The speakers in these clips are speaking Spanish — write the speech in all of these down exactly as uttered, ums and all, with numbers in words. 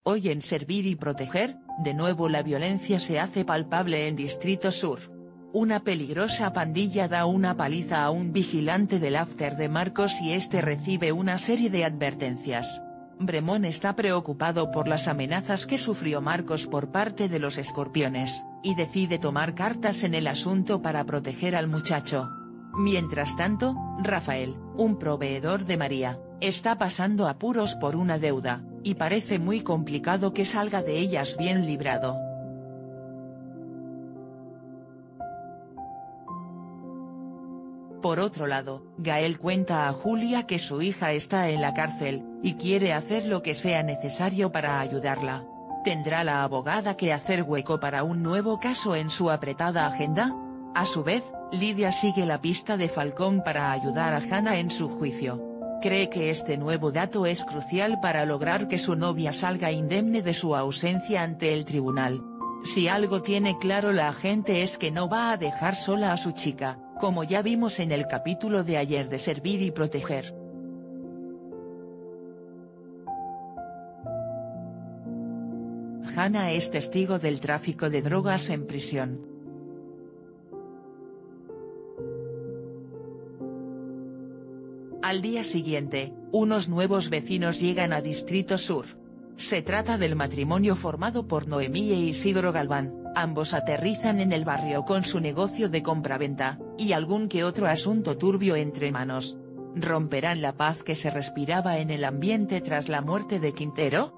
Hoy en Servir y Proteger, de nuevo la violencia se hace palpable en Distrito Sur. Una peligrosa pandilla da una paliza a un vigilante del after de Marcos y este recibe una serie de advertencias. Bremón está preocupado por las amenazas que sufrió Marcos por parte de los escorpiones, y decide tomar cartas en el asunto para proteger al muchacho. Mientras tanto, Rafael, un proveedor de María, está pasando apuros por una deuda, y parece muy complicado que salga de ellas bien librado. Por otro lado, Gael cuenta a Julia que su hija está en la cárcel, y quiere hacer lo que sea necesario para ayudarla. ¿Tendrá la abogada que hacer hueco para un nuevo caso en su apretada agenda? A su vez, Lidia sigue la pista de Falcón para ayudar a Hannah en su juicio. Cree que este nuevo dato es crucial para lograr que su novia salga indemne de su ausencia ante el tribunal. Si algo tiene claro la agente es que no va a dejar sola a su chica, como ya vimos en el capítulo de ayer de Servir y Proteger. Hannah es testigo del tráfico de drogas en prisión. Al día siguiente, unos nuevos vecinos llegan a Distrito Sur. Se trata del matrimonio formado por Noemí e Isidro Galván, ambos aterrizan en el barrio con su negocio de compraventa, y algún que otro asunto turbio entre manos. ¿Romperán la paz que se respiraba en el ambiente tras la muerte de Quintero?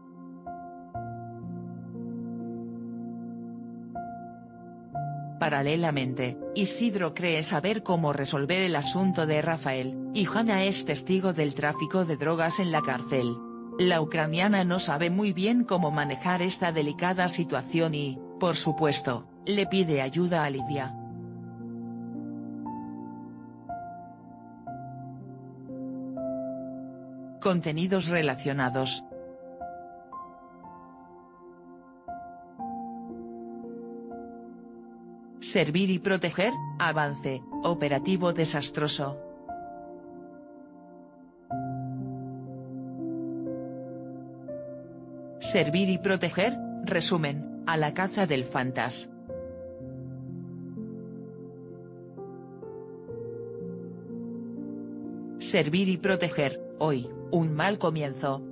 Paralelamente, Isidro cree saber cómo resolver el asunto de Rafael, y Hannah es testigo del tráfico de drogas en la cárcel. La ucraniana no sabe muy bien cómo manejar esta delicada situación y, por supuesto, le pide ayuda a Lidia. Contenidos relacionados. Servir y Proteger, avance, operativo desastroso. Servir y Proteger, resumen, a la caza del fantas. Servir y Proteger, hoy, un mal comienzo.